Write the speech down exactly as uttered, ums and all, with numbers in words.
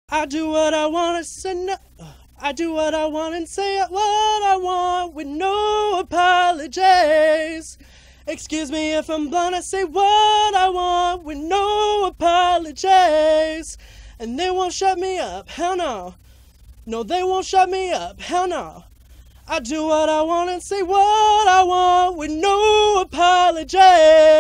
I do what I want and say no. I do what I want and say what I want with no apologies. Excuse me if I'm blunt, I say what I want with no apologies. And they won't shut me up, hell no. No, they won't shut me up, hell no. I do what I want and say what I want with no apologies.